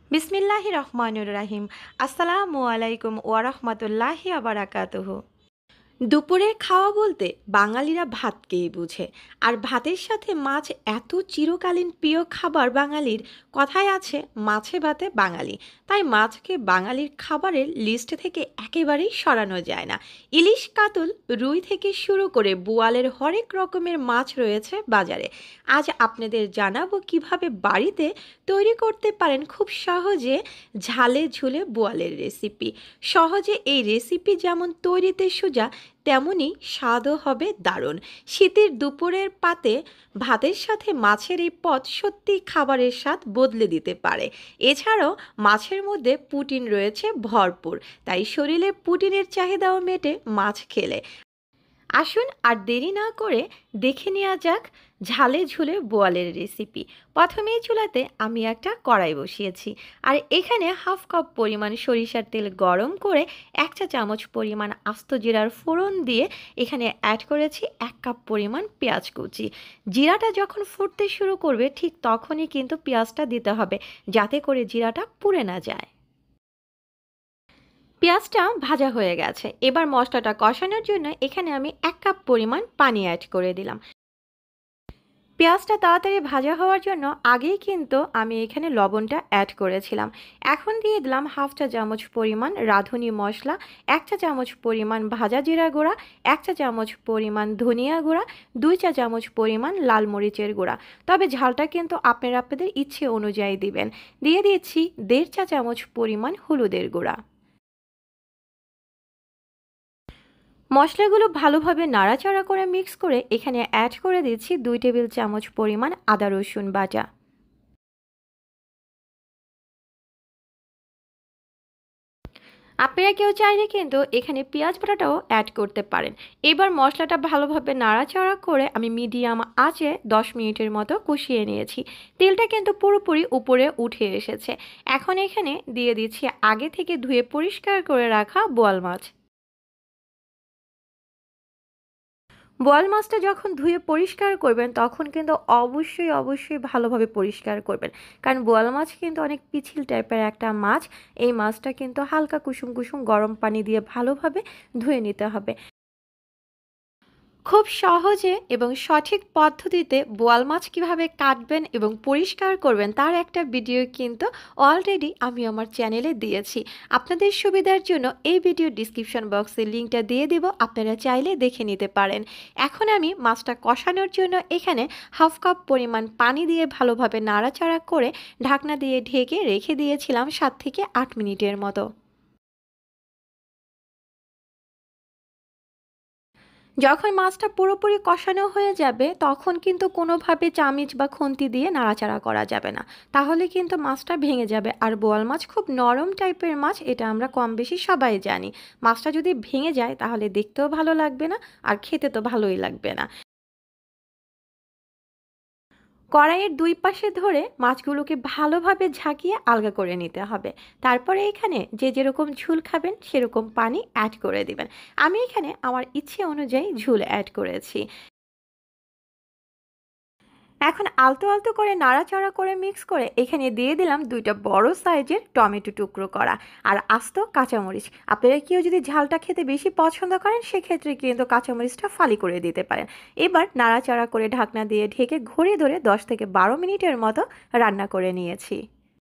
বিসমিল্লাহির রহমানির রাহিম। আসসালামু আলাইকুম ওয়া রাহমাতুল্লাহি ওয়া বারাকাতুহু। দুপুরের খাওয়া বলতে বাঙালিরা ভাতকেই বুঝে। আর ভাতের সাথে মাছ এত চিরকালীন প্রিয় খাবার বাঙালির। কথায় আছে মাছে ভাতে বাঙালি। তাই মাছকে বাঙালির খাবারের লিস্ট থেকে একেবারেই সরানো যায় না। ইলিশ, কাতল, রুই থেকে শুরু করে বোয়ালের হরেক রকমের মাছ রয়েছে বাজারে। আজ আপনাদের জানাবো কিভাবে বাড়িতে তৈরি করতে পারেন খুব সহজে ঝালে ঝুলে বোয়ালের রেসিপি। সহজে এই রেসিপি যেমন তৈরিতে সোজা, তেমনি স্বাদও হবে দারুণ। শীতের দুপুরের পাতে ভাতের সাথে মাছের এই পদ সত্যি খাবারের স্বাদ বদলে দিতে পারে। এছাড়াও মাছের মধ্যে প্রোটিন রয়েছে ভরপুর, তাই শরীরে প্রোটিনের চাহিদাও মেটে মাছ খেলে। আসুন আর দেরি না করে দেখে নেওয়া যাক ঝালে ঝুলে বোয়ালের রেসিপি। প্রথমেই চুলাতে আমি একটা কড়াই বসিয়েছি, আর এখানে হাফ কাপ পরিমাণ সরিষার তেল গরম করে 1 চা চামচ পরিমাণ আস্ত জিরার ফোড়ন দিয়ে এখানে অ্যাড করেছি 1 কাপ পরিমাণ পেঁয়াজ কুচি। জিরাটা যখন ফুটতে শুরু করবে ঠিক তখনই কিন্তু পেঁয়াজটা দিতে হবে, যাতে করে জিরাটা পুড়ে না যায়। পেঁয়াজটা ভাজা হয়ে গেছে, এবার মশলাটা কষানোর জন্য এখানে আমি 1 কাপ পরিমাণ পানি অ্যাড করে দিলাম। পেঁয়াজটা তাড়াতাড়ি ভাজা হওয়ার জন্য আগেই কিন্তু আমি এখানে লবণটা অ্যাড করেছিলাম। এখন দিয়ে দিলাম হাফ 1 চা চামচ পরিমাণ রাঁধুনি মশলা, 1 চা চামচ পরিমাণ ভাজা জিরা গুঁড়া, 1 চা চামচ পরিমাণ ধনিয়া গুঁড়া, 2 চা চামচ পরিমাণ লাল মরিচের গুঁড়া। তবে ঝালটা কিন্তু আপনারা আপনাদের ইচ্ছে অনুযায়ী দিবেন। দিয়ে দিচ্ছি 1.5 চা চামচ পরিমাণ হলুদের গুঁড়া। মশলাগুলো ভালোভাবে নাড়াচাড়া করে মিক্স করে এখানে অ্যাড করে দিচ্ছি 2 টেবিল চামচ পরিমাণ আদা রসুন বাটা। আপনারা কেউ চাইলে কিন্তু এখানে পেঁয়াজ বাটাটাও অ্যাড করতে পারেন। এবার মশলাটা ভালোভাবে নাড়াচাড়া করে আমি মিডিয়াম আঁচে 10 মিনিটের মতো কষিয়ে নিয়েছি। তেলটা কিন্তু পুরোপুরি উপরে উঠে এসেছে। এখন এখানে দিয়ে দিচ্ছি আগে থেকে ধুয়ে পরিষ্কার করে রাখা বোয়াল মাছ। বোয়াল মাছটা যখন ধুয়ে পরিষ্কার করবেন তখন কিন্তু অবশ্যই ভালোভাবে পরিষ্কার করবেন, কারণ বোয়াল মাছ কিন্তু অনেক পিচ্ছিল টাইপের একটা মাছ। এই মাছটা কিন্তু হালকা কুসুম কুসুম গরম পানি দিয়ে ভালোভাবে ধুয়ে নিতে হবে। খুব সহজে এবং সঠিক পদ্ধতিতে বোয়াল মাছ কিভাবে কাটবেন এবং পরিষ্কার করবেন তার একটা ভিডিও কিন্তু অলরেডি আমি আমার চ্যানেলে দিয়েছি। আপনাদের সুবিধার জন্য এই ভিডিও ডিসক্রিপশন বক্সে লিঙ্কটা দিয়ে দিব, আপনারা চাইলে দেখে নিতে পারেন। এখন আমি মাছটা কষানোর জন্য এখানে হাফ কাপ পরিমাণ পানি দিয়ে ভালোভাবে নাড়াচাড়া করে ঢাকনা দিয়ে ঢেকে রেখে দিয়েছিলাম 7 থেকে 8 মিনিটের মতো। যখন মাছটা পুরোপুরি কষানো হয়ে যাবে তখন কিন্তু কোনোভাবে চামিচ বা খুন্তি দিয়ে নাড়াচাড়া করা যাবে না, তাহলে কিন্তু মাছটা ভেঙে যাবে। আর বোয়াল মাছ খুব নরম টাইপের মাছ, এটা আমরা কম বেশি সবাই জানি। মাছটা যদি ভেঙে যায় তাহলে দেখতেও ভালো লাগবে না, আর খেতে তো ভালোই লাগবে না। কড়াইয়ের দুই পাশে ধরে মাছগুলোকে ভালোভাবে ঝাঁকিয়ে আলগা করে নিতে হবে। তারপরে এখানে যে যেরকম ঝোল খাবেন সেরকম পানি অ্যাড করে দিবেন। আমি এখানে আমার ইচ্ছে অনুযায়ী ঝোল অ্যাড করেছি। এখন আলতো আলতো করে নাড়াচাড়া করে মিক্স করে এখানে দিয়ে দিলাম 2টা বড় সাইজের টমেটো টুকরো করা আর আস্ত কাঁচামরিচ। আপনারা কেউ যদি ঝালটা খেতে বেশি পছন্দ করেন সেক্ষেত্রে কিন্তু কাঁচামরিচটা ফালি করে দিতে পারেন। এবার নাড়াচাড়া করে ঢাকনা দিয়ে ঢেকে ঘড়ি ধরে 10 থেকে 12 মিনিটের মতো রান্না করে নিয়েছি।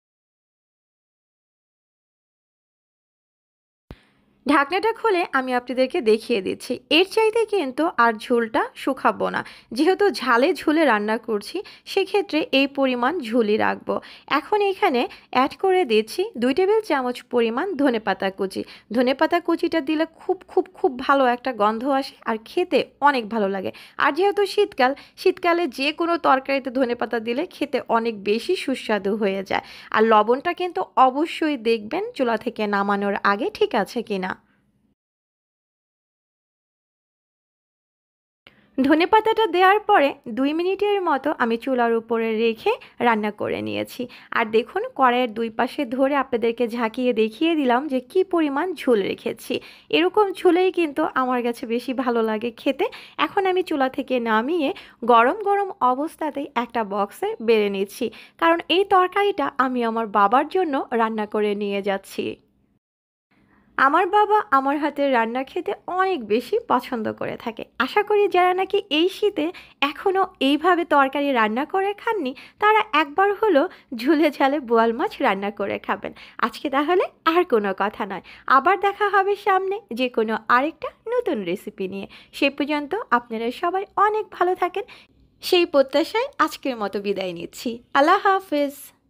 ঢাকনাটা খুলে আমি আপনাদেরকে দেখিয়ে দিচ্ছি। এর চাইতে কিন্তু আর ঝোলটা শুকাবো না। যেহেতু ঝালে ঝুলে রান্না করছি সেক্ষেত্রে এই পরিমাণ ঝুলই রাখবো। এখন এখানে অ্যাড করে দিচ্ছি 2 টেবিল চামচ পরিমাণ ধনেপাতা কুচি। ধনেপাতা কুচিটা দিলে খুব ভালো একটা গন্ধ আসে আর খেতে অনেক ভালো লাগে। আর যেহেতু শীতকাল, শীতকালে যে কোনো তরকারিতে ধনেপাতা দিলে খেতে অনেক বেশি সুস্বাদু হয়ে যায়। আর লবণটা কিন্তু অবশ্যই দেখবেন চুলা থেকে নামানোর আগে ঠিক আছে কিনা। ধনেপাতাটা দেওয়ার পরে 2 মিনিটের মতো আমি চুলার উপরে রেখে রান্না করে নিয়েছি। আর দেখুন কড়াইয়ের দুই পাশে ধরে আপনাদেরকে ঝাঁকিয়ে দেখিয়ে দিলাম যে কি পরিমাণ ঝোল রেখেছি। এরকম ঝোলেই কিন্তু আমার কাছে বেশি ভালো লাগে খেতে। এখন আমি চুলা থেকে নামিয়ে গরম গরম অবস্থাতেই একটা বক্সে বেড়ে নিচ্ছি, কারণ এই তরকারিটা আমি আমার বাবার জন্য রান্না করে নিয়ে যাচ্ছি। আমার বাবা আমার হাতের রান্না খেতে অনেক বেশি পছন্দ করে থাকে। আশা করি যারা নাকি এই শীতে এখনও এইভাবে তরকারি রান্না করে খাননি, তারা একবার হলো ঝুলে ঝালে বোয়াল মাছ রান্না করে খাবেন। আজকে তাহলে আর কোনো কথা নয়, আবার দেখা হবে সামনে যে কোনো আরেকটা নতুন রেসিপি নিয়ে। সে পর্যন্ত আপনারা সবাই অনেক ভালো থাকেন, সেই প্রত্যাশায় আজকের মতো বিদায় নিচ্ছি। আল্লাহ হাফেজ।